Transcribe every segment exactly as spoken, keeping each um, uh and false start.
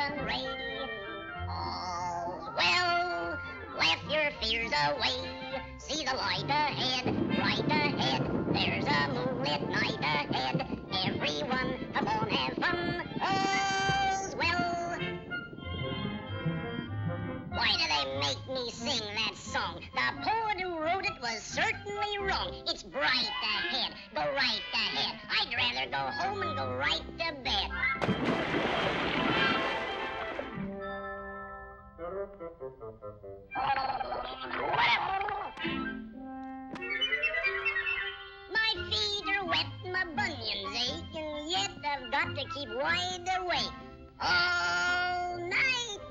golden ray. All's well, laugh your fears away. See the light ahead, right ahead. There's a moonlit night ahead. Everyone, come on, have fun. All's well. Why do they make me sing that song? The poet who wrote it was certainly wrong. It's bright ahead, go right ahead. I'd rather go home and go right to bed. My feet are wet, my bunions ache, and yet I've got to keep wide awake all night.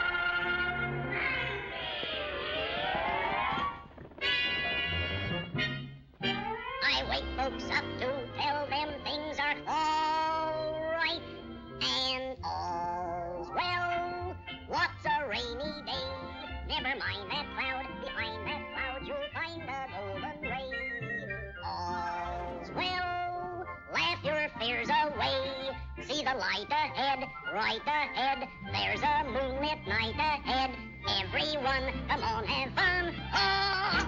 I wake folks up to tell them things are all right and all's well. What's a rainy day? Never mind that cloud. Behind that cloud you'll find a golden ray. All's well. Laugh your fears away. See the light ahead, right ahead. There's a moonlit night ahead. Everyone, come on, have fun. Oh!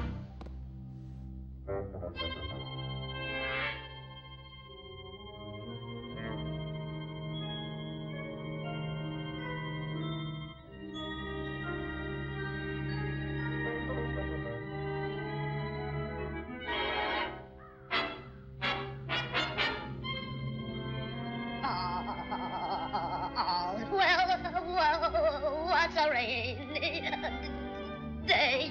What's a rainy day?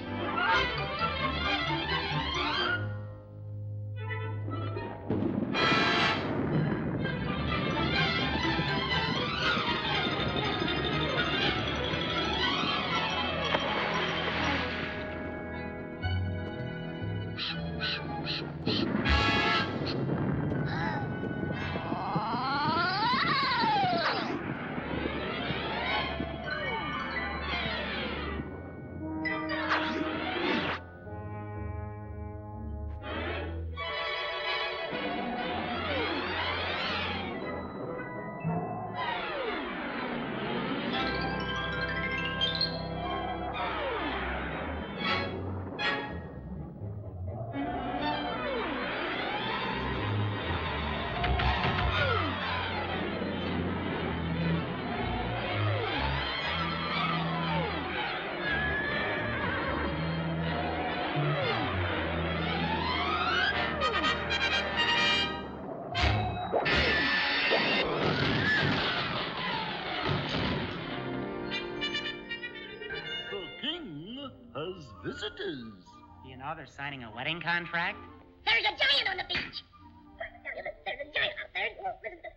Visitors. You know they're signing a wedding contract? There's a giant on the beach. There's a giant out there. Listen to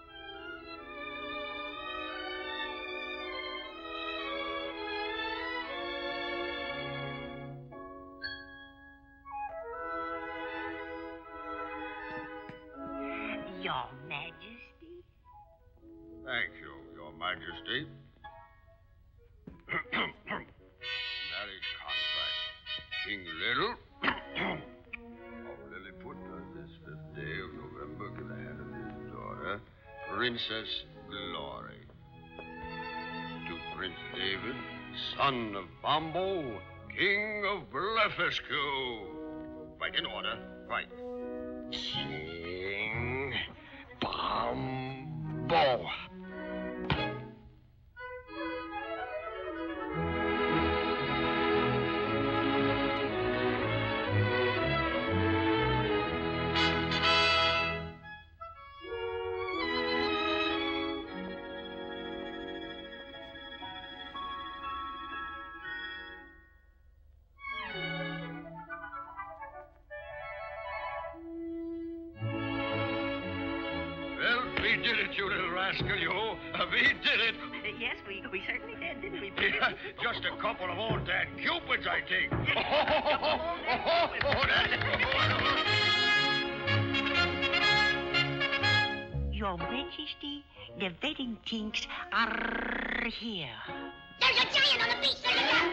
Your Majesty. Thank you, Your Majesty. Marriage contract. King Little of Lilliput on this fifth day of November in the hand of his daughter, Princess Glory. To Prince David, son of Bombo, King of Blefuscu. Right in order. Right. King Bombo. You little rascal, you. Uh, we did it. Uh, yes, we, we certainly did, didn't we? Yeah, just a couple of old Dan Cupids, I think. Your Majesty, the wedding things are here. There's a giant on the beach. There's a giant.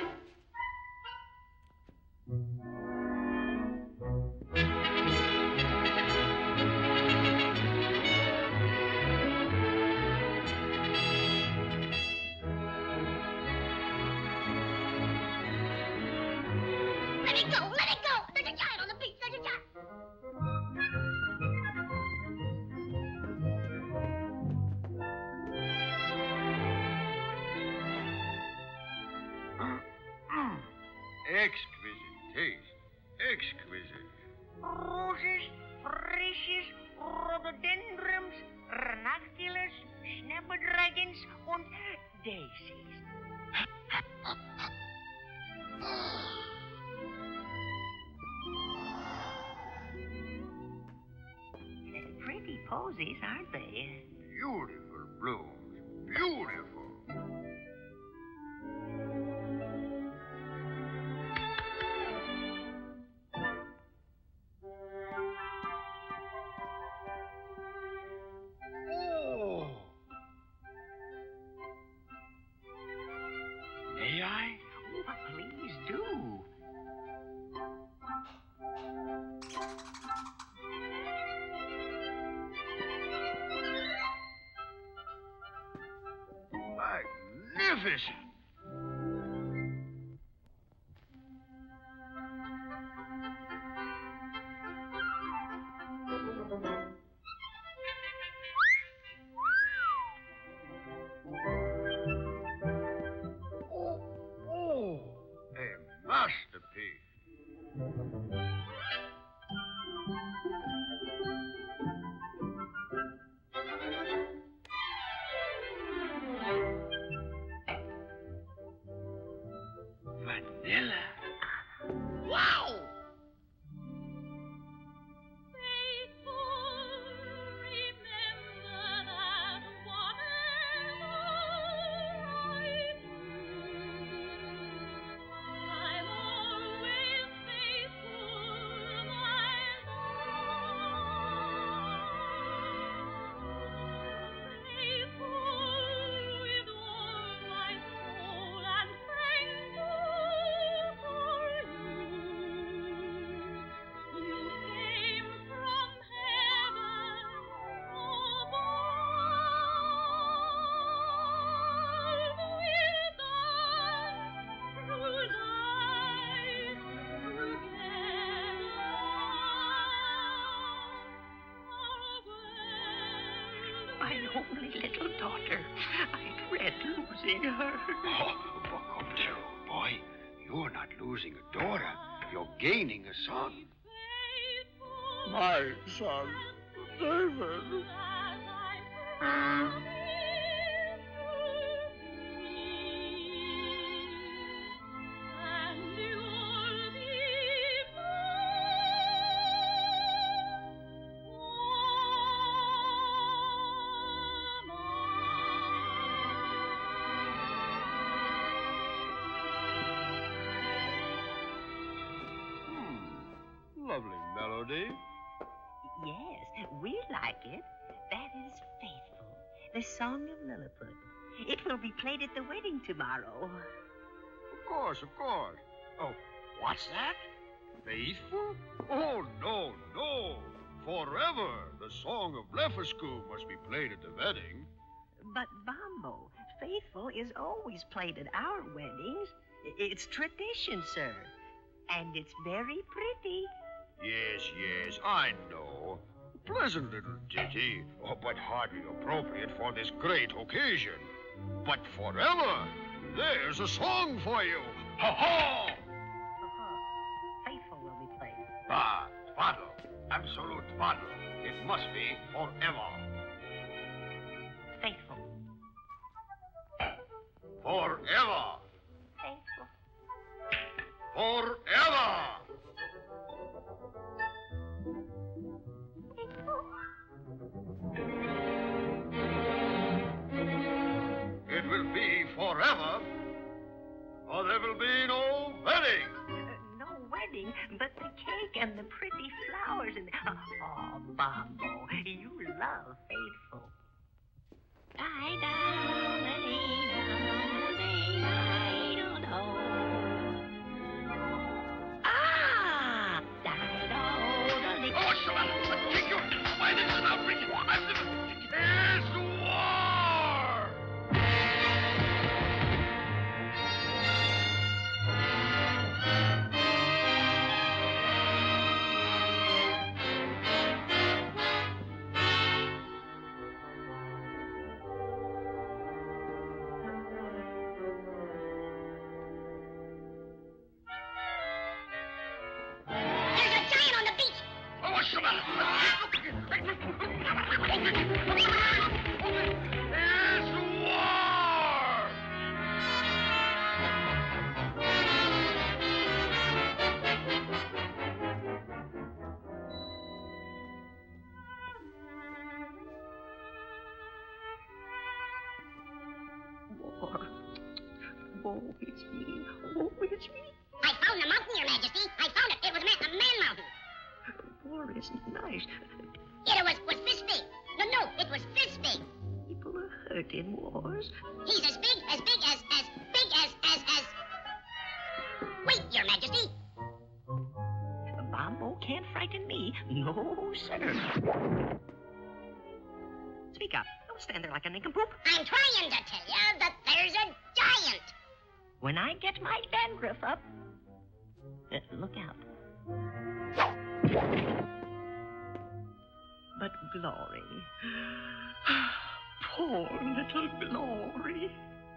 Exquisite taste. Exquisite. Roses, Frisches, Rhododendrons, Ranunculus, Snapdragons und Daisies. Pretty posies, aren't they? Beautiful blooms. Beautiful. Oh. May I? Oh, please do. Magnificent. Oh, oh, a masterpiece. Vanilla. Wow! My only little daughter. I dread losing her. Oh, buck up there, old boy. You're not losing a daughter. You're gaining a son. My son, David. Lovely melody. Yes, we like it. That is Faithful, the song of Lilliput. It will be played at the wedding tomorrow. Of course, of course. Oh, what's that? Faithful? Oh, no, no. Forever, the song of Blefuscu must be played at the wedding. But, Bombo, Faithful is always played at our weddings. It's tradition, sir. And it's very pretty. Yes, yes, I know. Pleasant little ditty, oh, but hardly appropriate for this great occasion. But forever, there's a song for you. Ha-ha! Uh-huh. Faithful will be played. Ah, twaddle. Absolute twaddle. It must be forever. Faithful. Forever. Faithful. Forever. It will be forever, or there will be no wedding. Uh, no wedding, but the cake and the pretty flowers and... Oh, Bombo, you love Faithful. Ah! Oh, shut up! Take your... Why, this is outrageous! I've never... It's war! Oh, it's me. Oh, it's me. I found the mountain, Your Majesty. I found it. It was man, a man mountain. War isn't nice. It was, was this big. No, no, it was this big. People are hurt in wars. He's as big, as big as, as big as, as, as... Wait, Your Majesty. Bombo can't frighten me. No, sir. Speak up. Don't stand there like a nincompoop. I'm trying to tell you that there's a giant. When I get my dandruff up, uh, look out. But Glory, poor little Glory.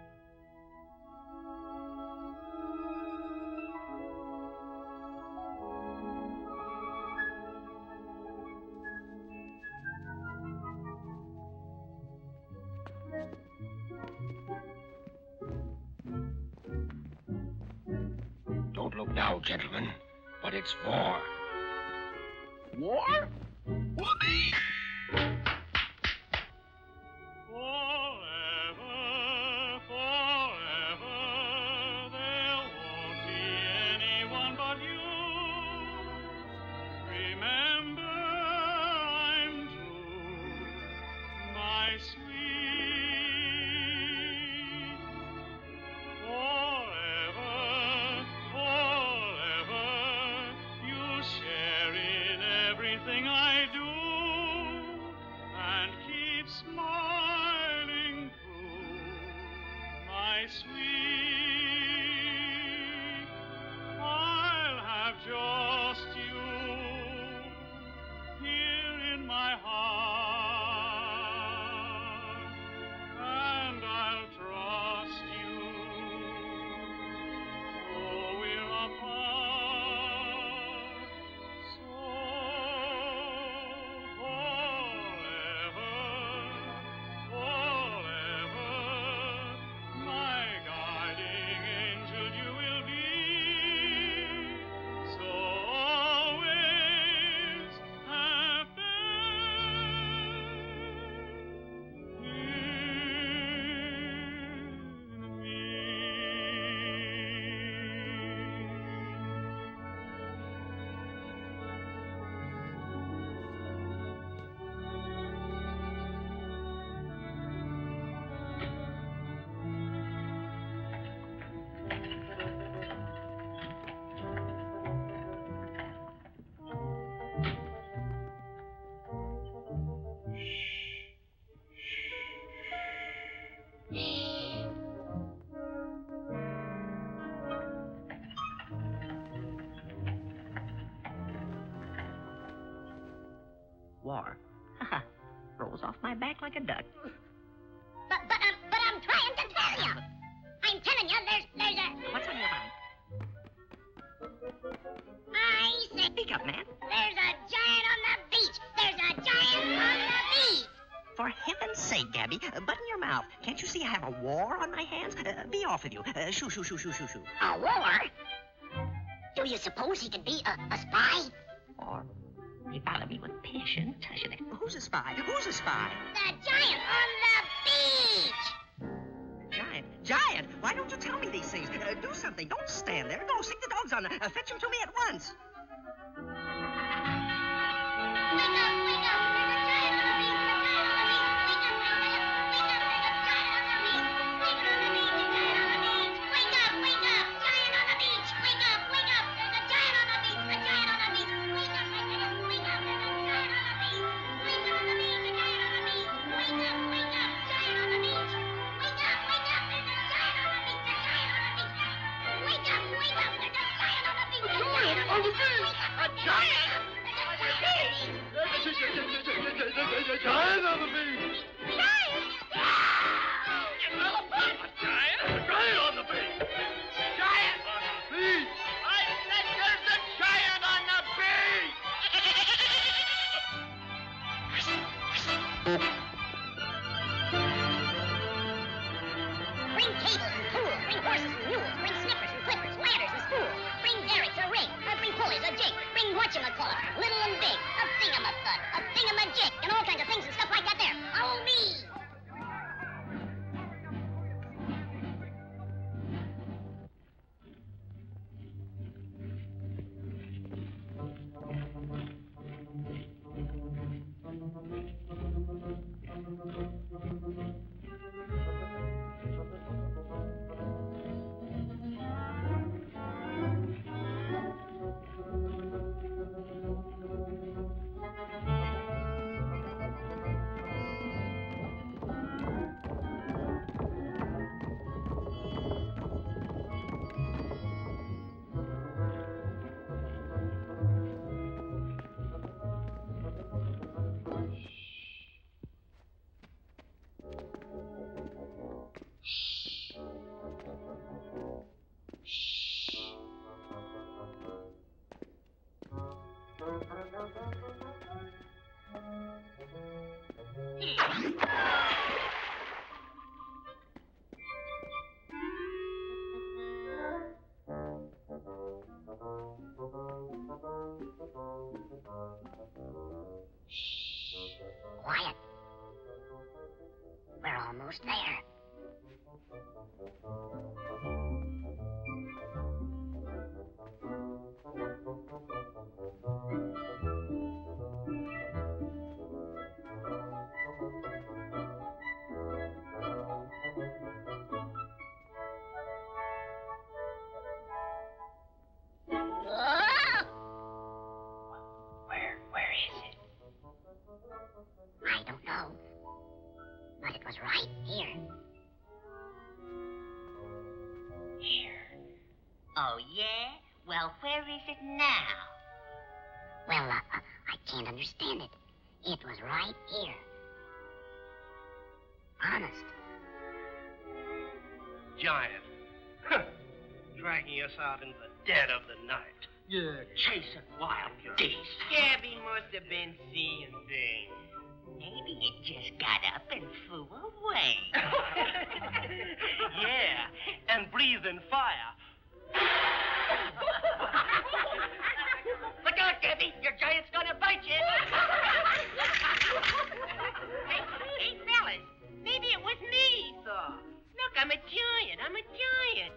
Don't look now, gentlemen, but it's war. War? Whoopee! War. Haha. Rolls off my back like a duck. But, but, um, but I'm trying to tell you. I'm telling you, there's, there's a... What's on your mind? I said... Speak up, man. There's a giant on the beach. There's a giant on the beach. For heaven's sake, Gabby, uh, button your mouth. Can't you see I have a war on my hands? Uh, be off with you. Uh, shoo, shoo, shoo, shoo, shoo, shoo. A war? Do you suppose he could be a, a spy? Or he follow me with passion. Tush it. Who's a spy? Who's a spy? The giant on the beach. Giant. Giant? Why don't you tell me these things? Uh, do something. Don't stand there. Go, stick the dogs on. Uh, fetch him to me at once. Wake up, wake up. There's a giant on the beach. A giant on the beach. Wake up, wake up. Wake up. There's a giant on the beach. Wake up on the beach. A giant on the beach. Wake up, wake up. Giant on the beach. Wake up, wake up. There's a giant on the beach. A giant on the beach. Wake up, wake up. Wake up. There's a giant on the beach. Wake up on the beach. A giant on the beach. Wake up, wake up. Giant on the beach. Wake up, wake up. There's a giant on the beach. A giant on the beach. Wake up, wake up. There's a giant on the beach. A giant on the beach. A giant. There's a giant on the beach! Giant? A giant? A giant on the beach! Giant on the beach! I said there's a giant on the beach! color, little and big, a thingamathud, a thingamajig, and all kinds of things and stuff like that there. Follow me. Quiet. We're almost there. Oh, yeah? Well, where is it now? Well, uh, uh, I can't understand it. It was right here. Honest. Giant. Huh. Dragging us out in the dead of the night. Yeah, chasing wild geese. Gabby must have been seeing things. Maybe it just got up and flew away. Yeah, and breathing fire. Look out, Gabby. Your giant's gonna bite you. hey, hey, fellas. Maybe it was me he saw. Look, I'm a giant. I'm a giant.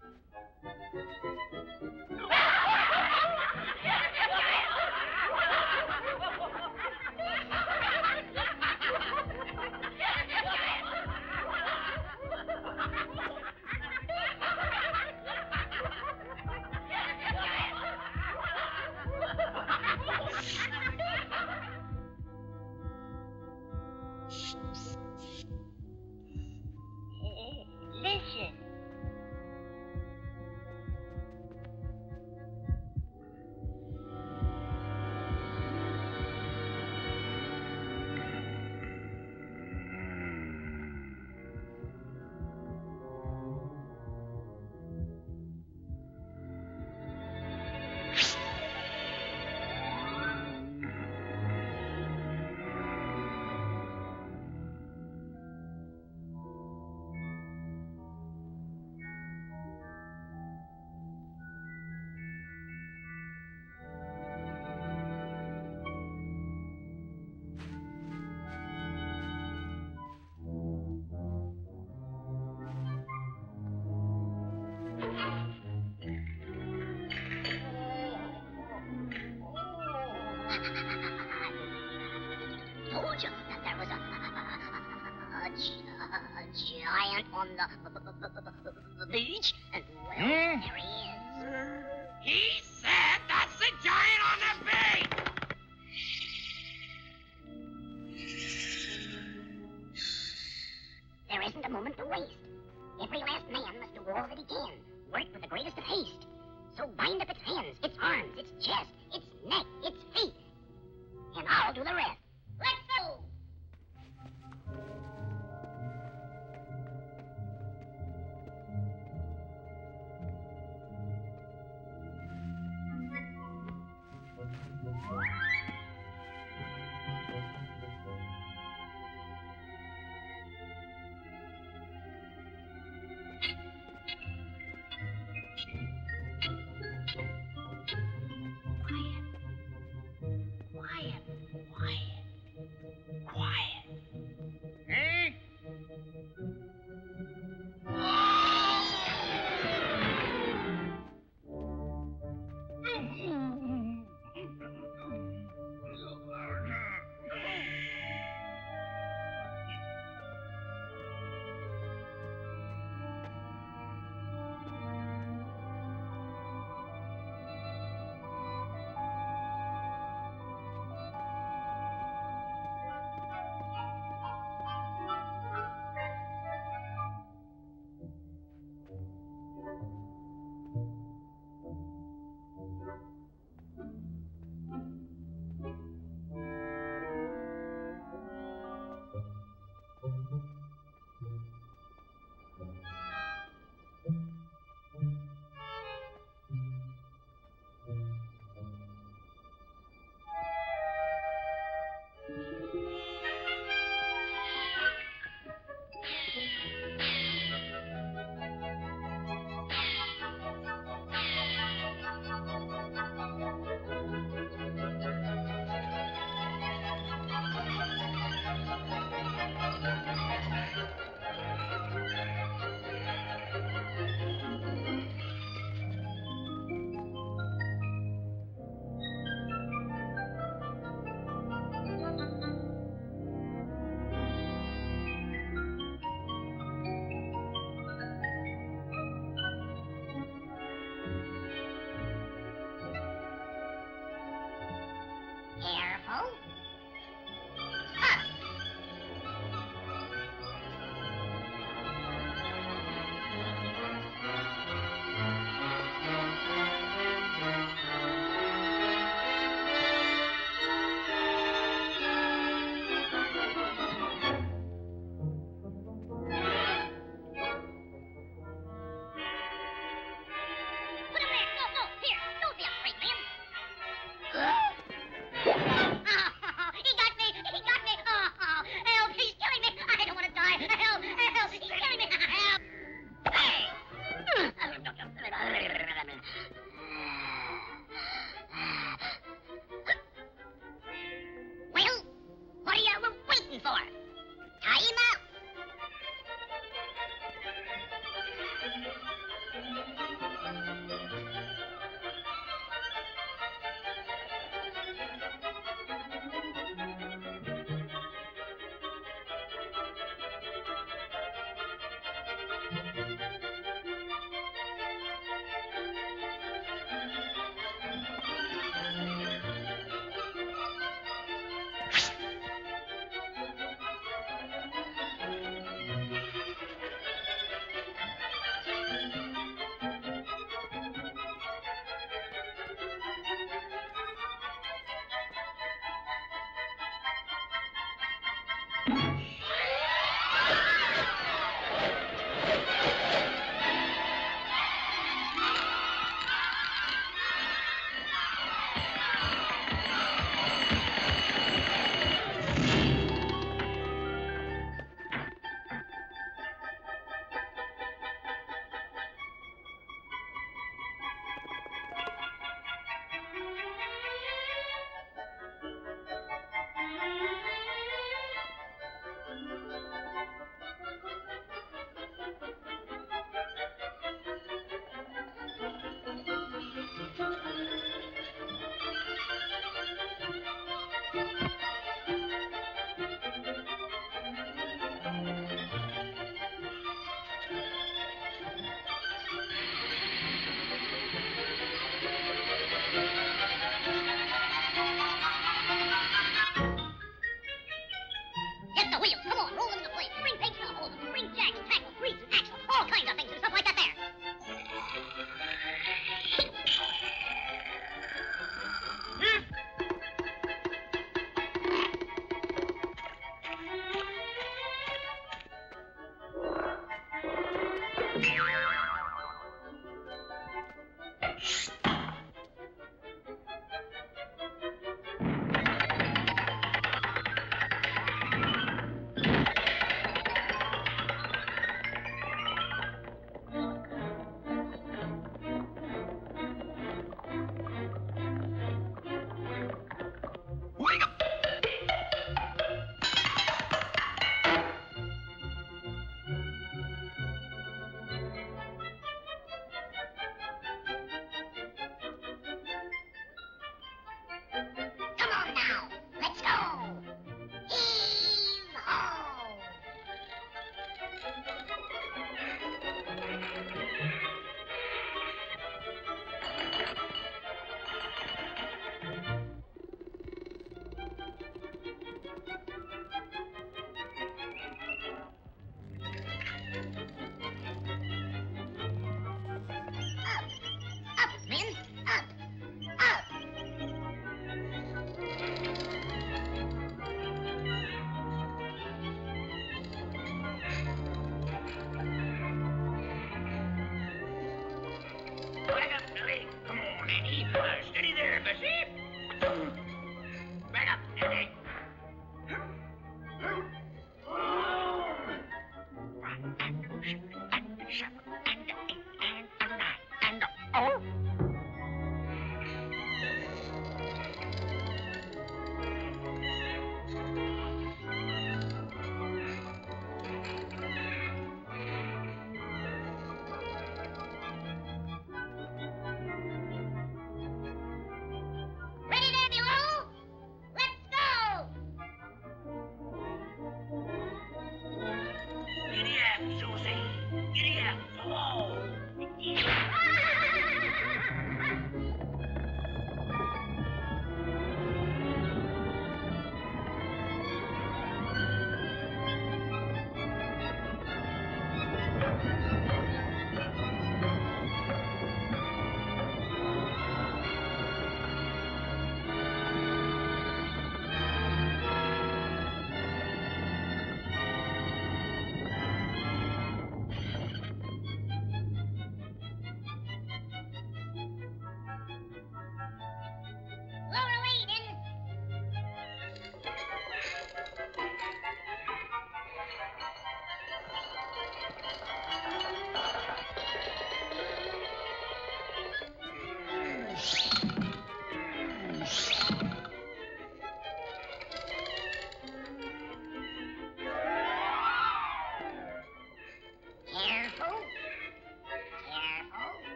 Listen. Told you that there was a, a, a, a giant on the, the beach, and well, Hmm? there he is. He said that's the giant on the beach! There isn't a moment to waste. Every last man must do all that he can. Work with the greatest of haste. So bind up its hands, its arms, its chest, its neck, its feet. And I'll do the rest. Let's go! Tie him out.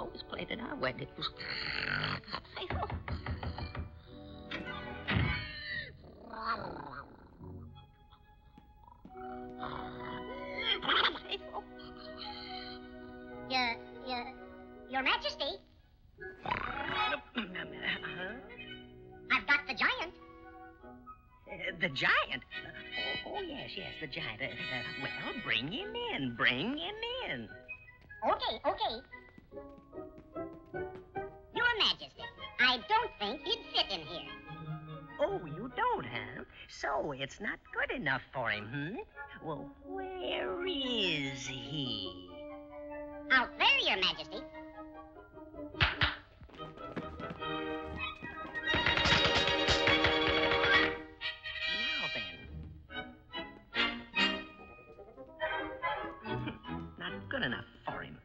always played at our weddings. Faithful. Faithful. Your, your, your Majesty, Uh-huh. I've got the giant. Uh, the giant? Uh, oh, oh, yes, yes, the giant. Uh, uh, well, bring him in. Bring him in. Okay, okay. Your Majesty, I don't think he'd fit in here. Oh, you don't, huh? So it's not good enough for him, hmm? Well, where is he? Out there, Your Majesty. Now then. Not good enough for him.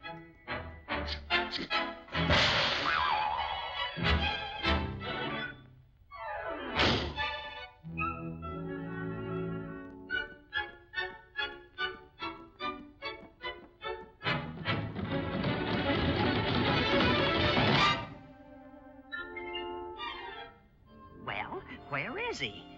Well, where is he?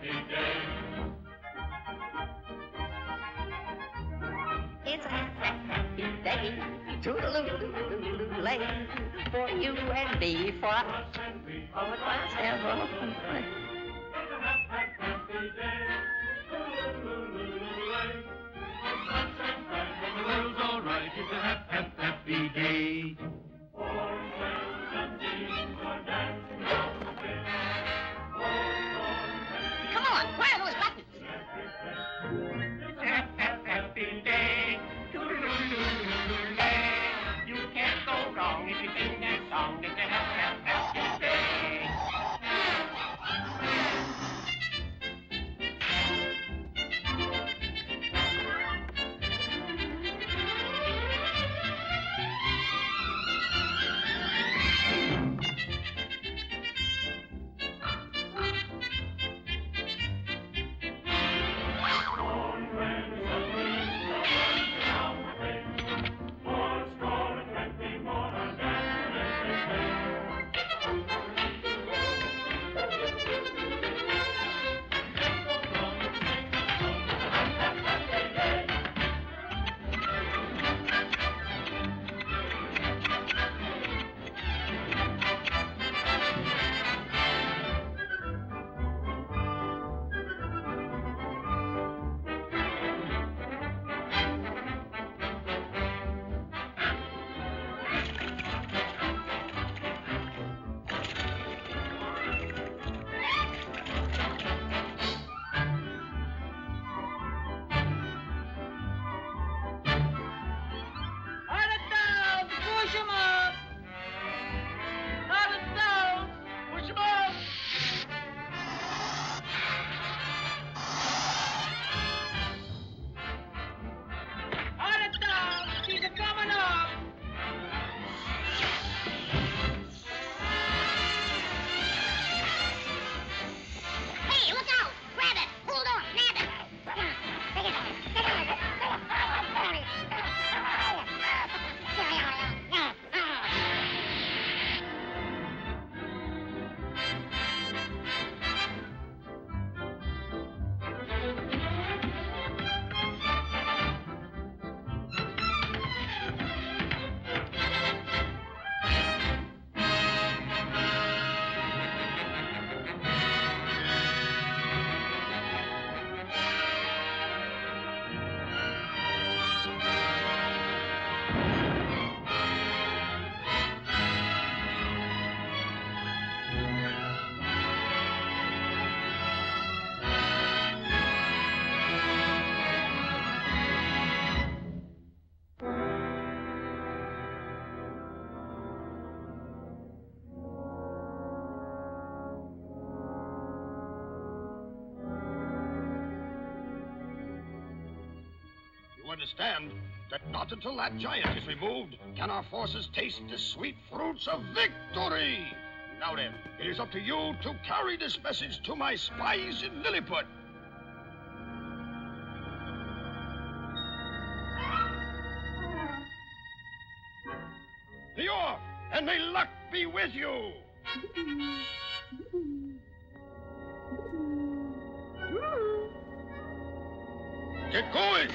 It's a happy day, toodaloo-lay, for you and me, for us, all the class have open play. It's a happy day, toodaloo-lay, the sunshine bright and the world's all right. It's a happy, happy day. Orange bells and beans are dancing on the way. Come on, where are those buttons? It's a happy day, toodaloo-lay. You can't go wrong if you sing that song. It's a happy, happy day. Understand that not until that giant is removed can our forces taste the sweet fruits of victory. Now then, it is up to you to carry this message to my spies in Lilliput. Be off, and may luck be with you. Get going.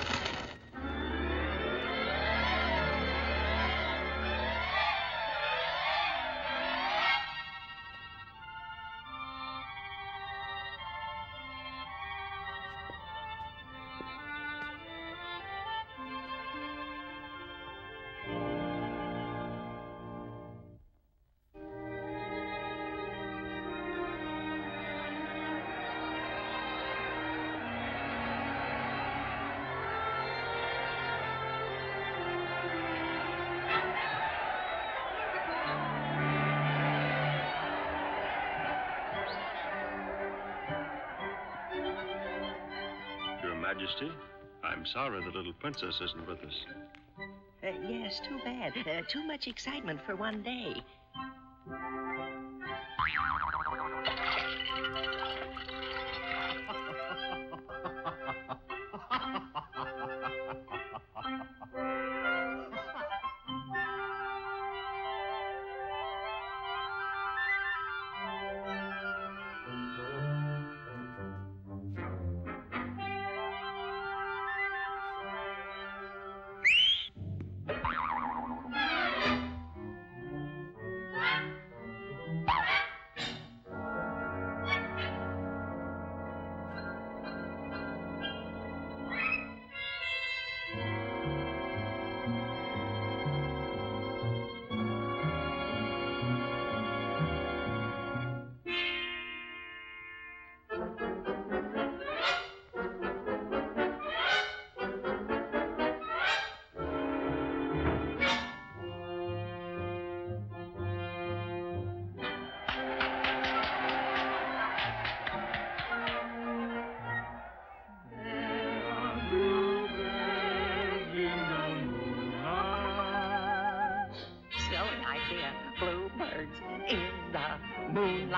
Majesty, I'm sorry the little princess isn't with us. Uh, yes, too bad. Uh, too much excitement for one day.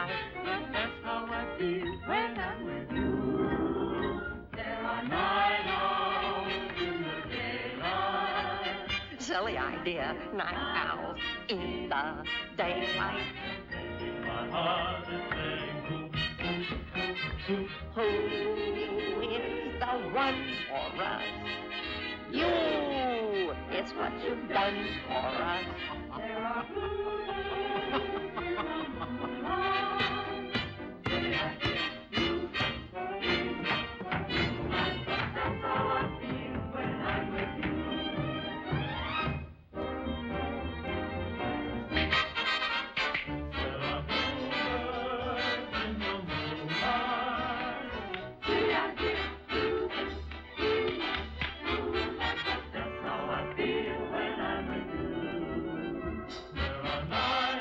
daylight. But that's how I feel when I'm with you. There are night owls in the daylight. Silly idea, night owls in the daylight. My heart is saying, Who is the one for us? You! It's what you've done for us. there are There are night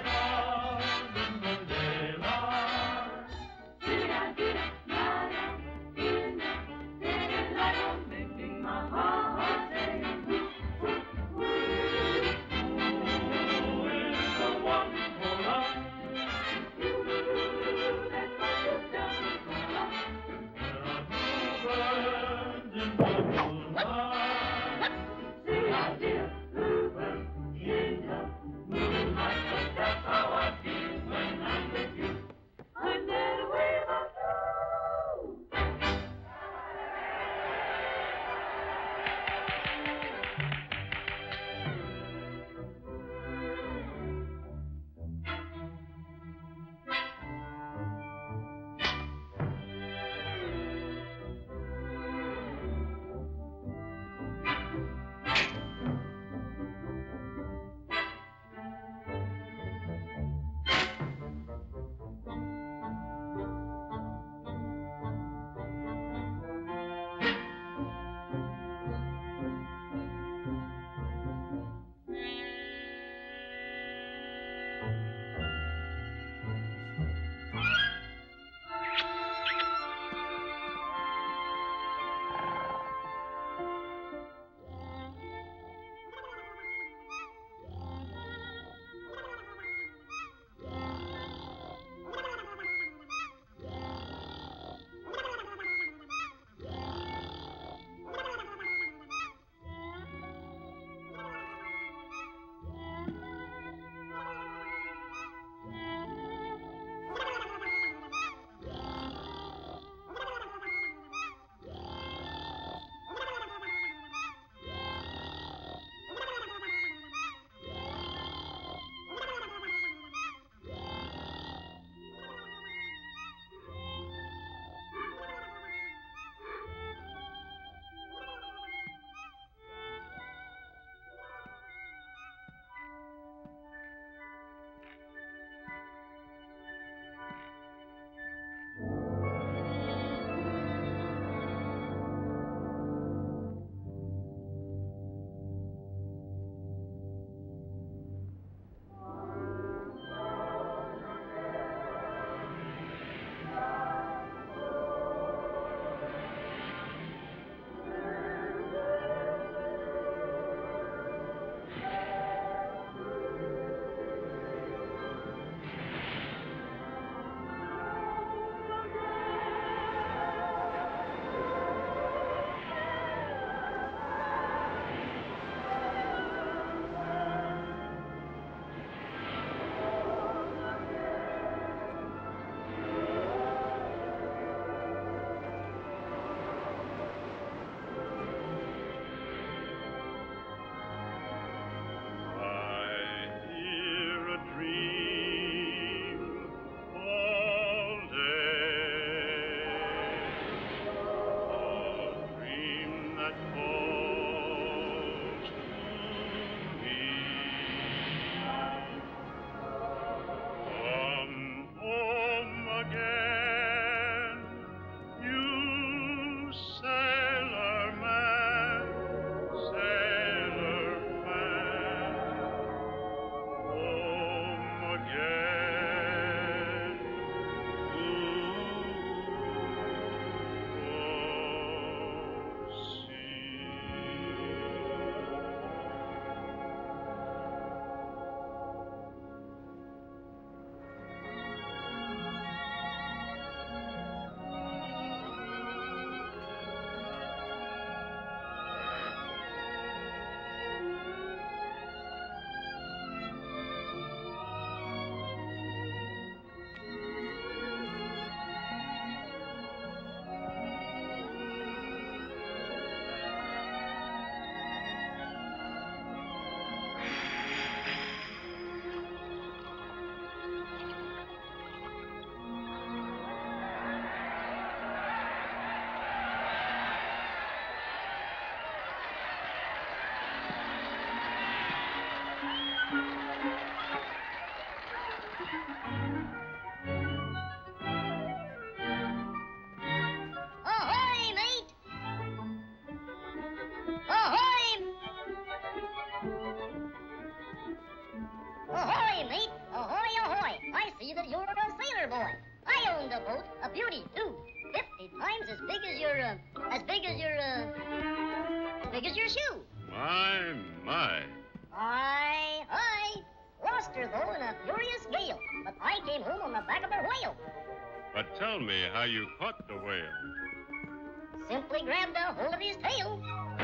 as big as your, uh, as big as your, uh, as big as your shoe. My, my. Aye, aye. Lost her, though, in a furious gale. But I came home on the back of a whale. But tell me how you caught the whale. Simply grabbed a hold of his tail.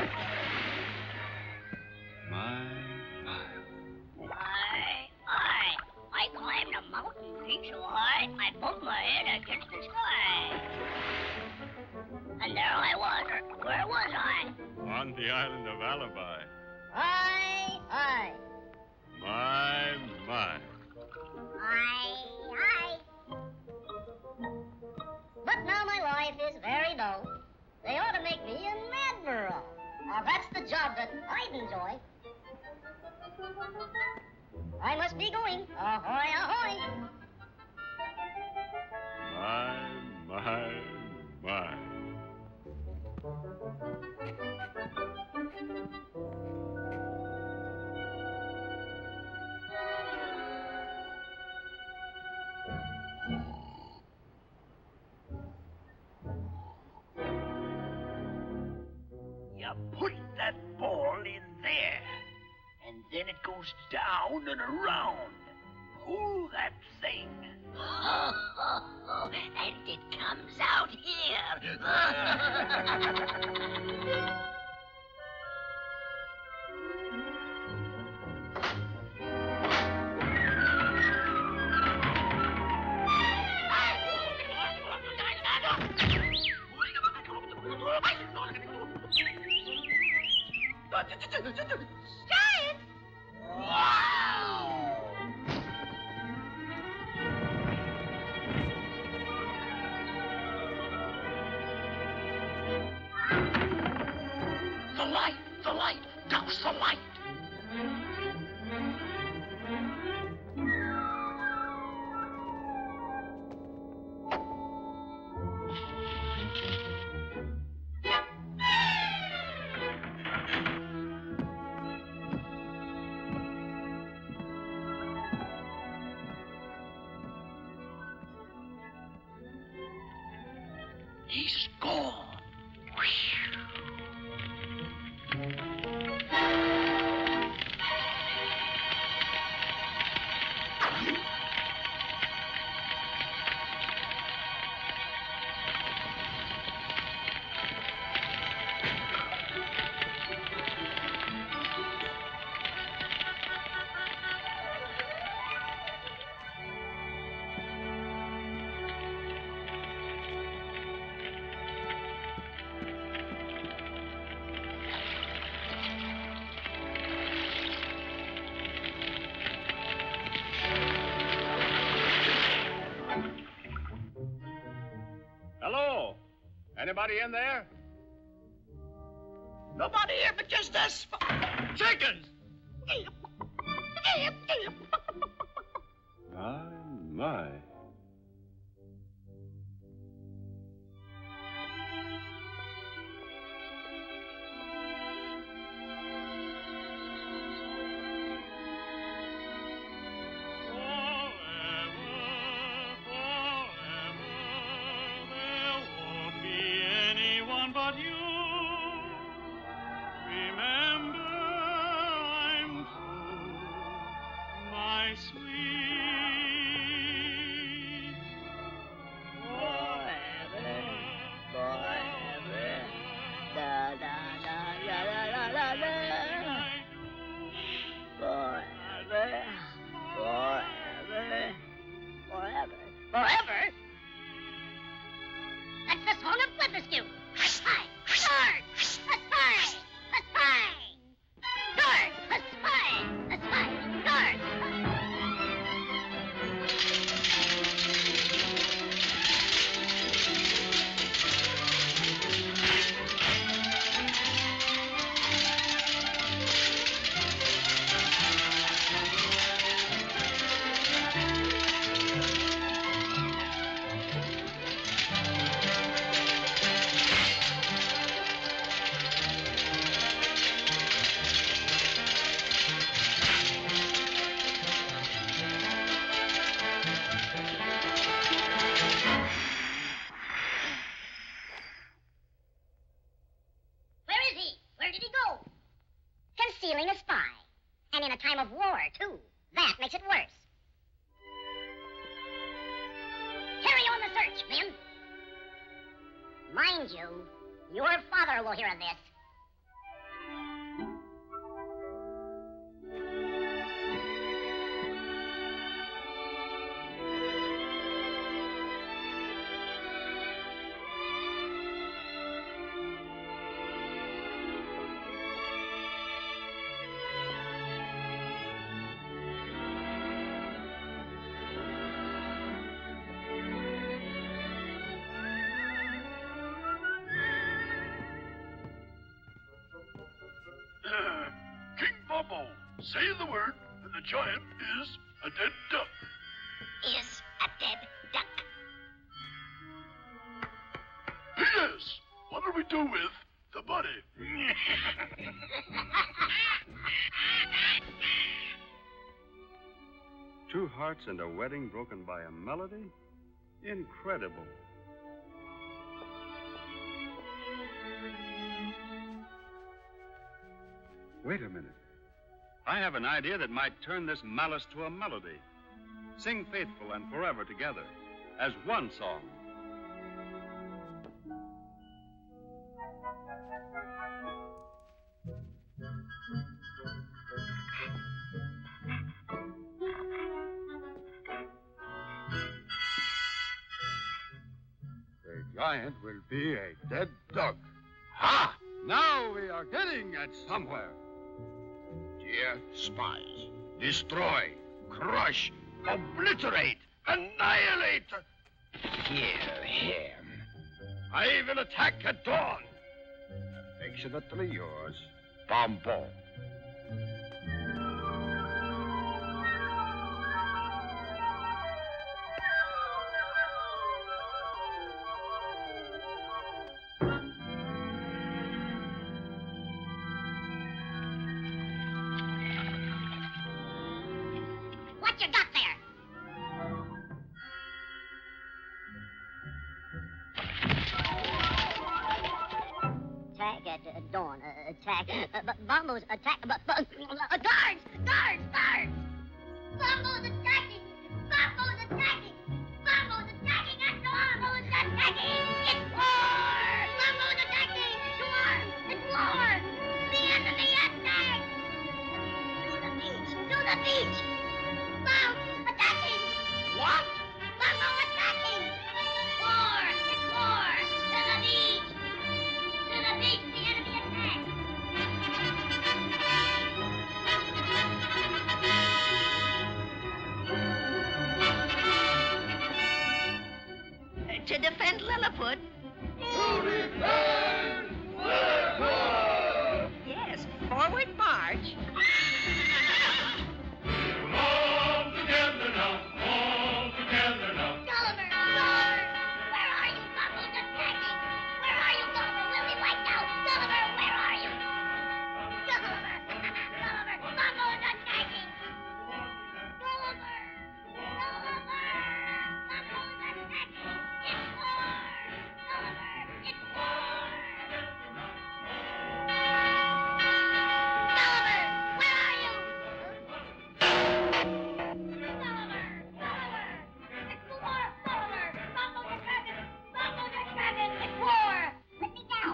My, my. Aye, aye. I climbed a mountain peak so high, I bumped my head against the sky. And there I was. Where was I? On the island of Alibi. Aye, aye. My, my. Aye, aye. But now my life is very dull. They ought to make me an admiral. Now that's the job that I'd enjoy. I must be going. Ahoy, ahoy. My, my, my. You put that ball in there, and then it goes down and around. Pull that thing. And it comes out here. Giant! Wow! The light! The light! Douse the light! He's gone. Hello? Anybody in there? Nobody here but just us. Chickens! My, my. But you remember I'm true, my sweet. Forever, forever, da da da da da da da da. Forever, forever, forever, forever. That's the song of Blefuscu. Hi, guard! A spy! A spy! Guard! A spy! A spy! Guard! Where did he go? Concealing a spy. And in a time of war, too. That makes it worse. Carry on the search, men. Mind you, your father will hear of this. Say the word, and the giant is a dead duck. Is a dead duck. Yes. What do we do with the body? Two hearts and a wedding broken by a melody? Incredible. Wait a minute. I have an idea that might turn this malice to a melody. Sing faithful and forever together as one song. The giant will be a dead duck. Ha! Now we are getting at somewhere. Dear spies, destroy, crush, obliterate, annihilate. Kill him. I will attack at dawn. Affectionately yours, Bombo. What you got there? Attack at uh, dawn. Uh, attack. Uh, b- Bombo's attack. B- b- uh, guards! Guards! Guards! Bombo's attacking! Bombo's attacking! Bombo's attacking at dawn! Bombo's attacking! It's war! Bombo's attacking! It's war! It's war! The enemy attacks! To the beach! To the beach! Bomb attacking! What? Bombo attacking! War! It's war! To the beach! To the beach! The enemy attacks! To defend Lilliput. Yes, forward march. Come all together now, all together now. Gulliver! Gulliver! Where are you? Bombo's attacking! Where are you, Gulliver? We'll be wiped out! Gulliver, where are you? Gulliver! Gulliver! Bombo's attacking! Gulliver! Gulliver! Bombo's attacking! It's war! Gulliver! It's war! Gulliver! Where are you? Gulliver! Gulliver! It's war! Gulliver! Bombo's attacking! Bombo's attacking! It's war! Let me down!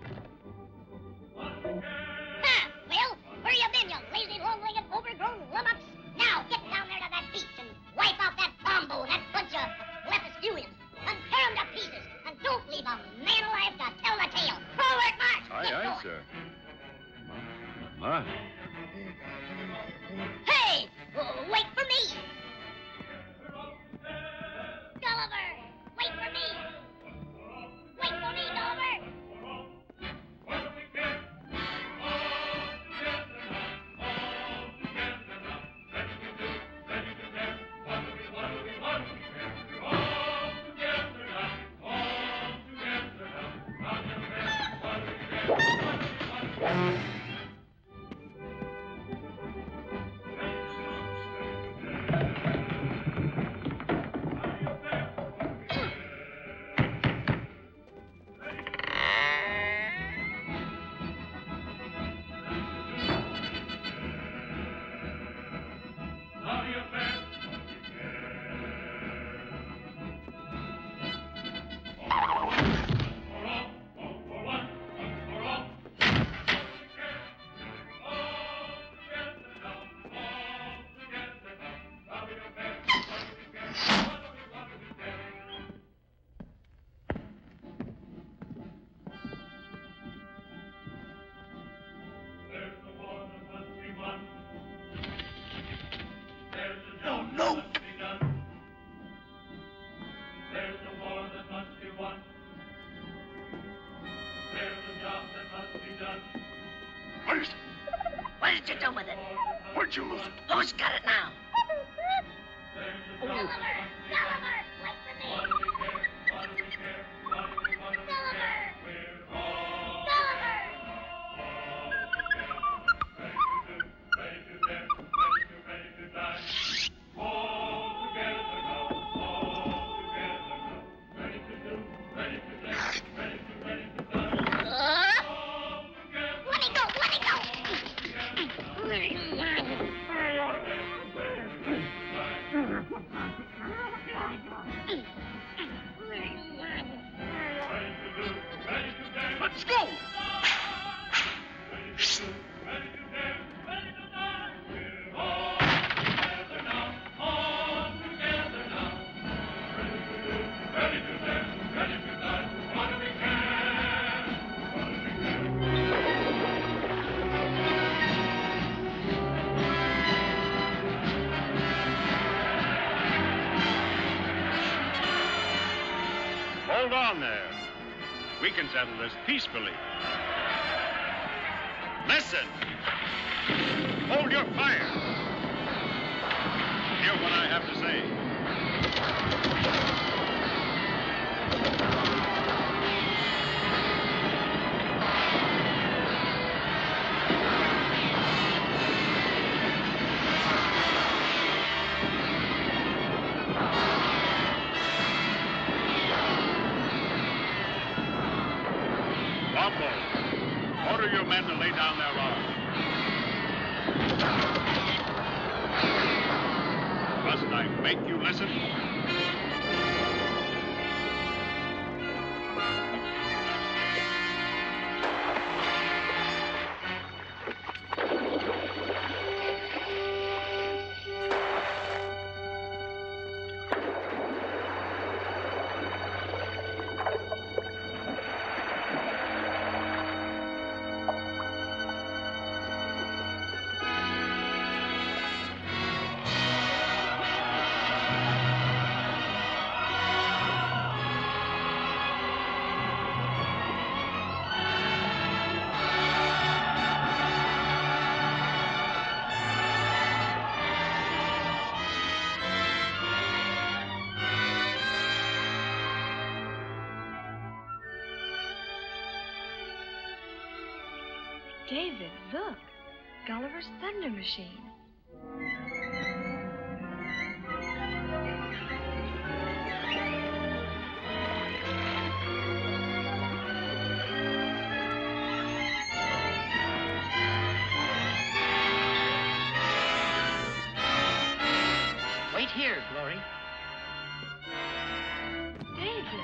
Huh! Well, where you been, you lazy, long-legged, overgrown lummox? Now get down there to that beach and wipe out that Bombo, that bunch of Blefuscuians, and tear 'em to pieces, and don't leave a man alive to tell the tale. Forward march! Aye, Get aye, going. sir. My. Hey! Uh, wait for me! Gulliver! Wait for me! Wait for me, Gulliver! Where's it? What did you do with it? Where'd you lose it? Who's got it now? Gulliver! Gulliver! Wait for me! Gulliver! Gulliver! Let's go! Hold on there. We can settle this peacefully. Listen! Hold your fire! Hear what I have to say. Order your men to lay down their arms. Must I make you listen? David, look. Gulliver's Thunder Machine. Wait here, Glory. David.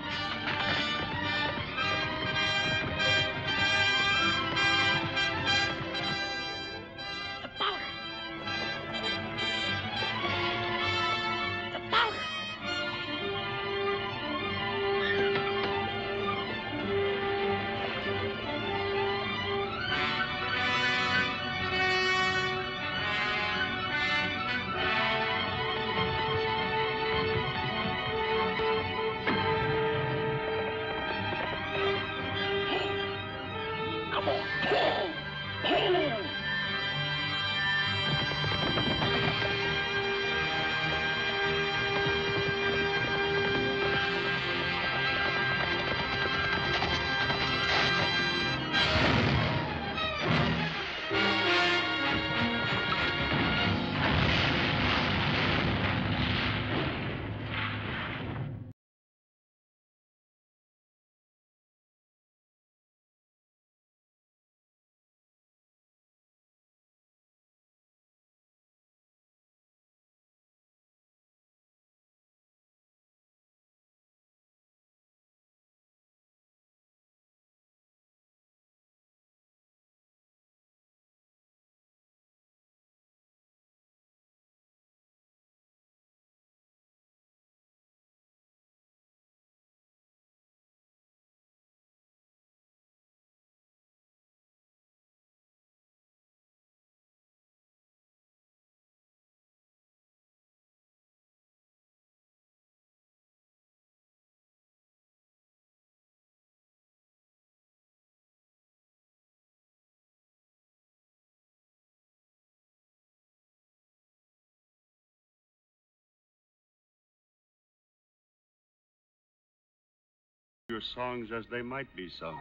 your songs as they might be sung.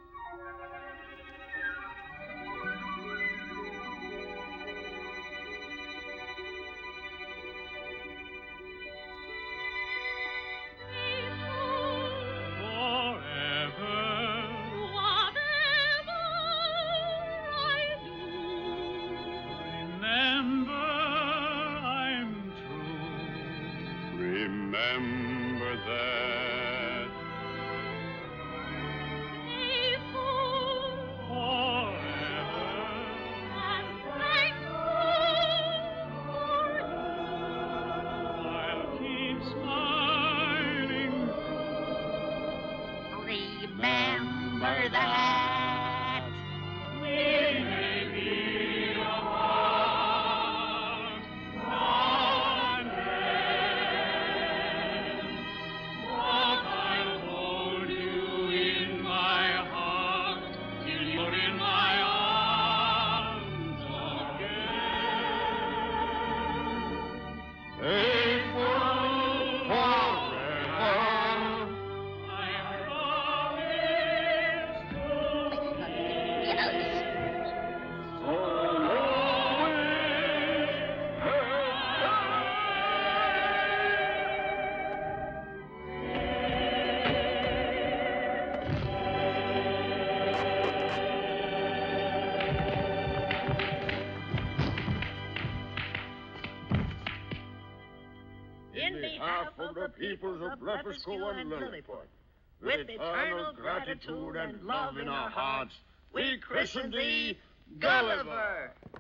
Peoples of Blefuscu and Lilliput, with eternal gratitude and love in our hearts, we christen thee Gulliver.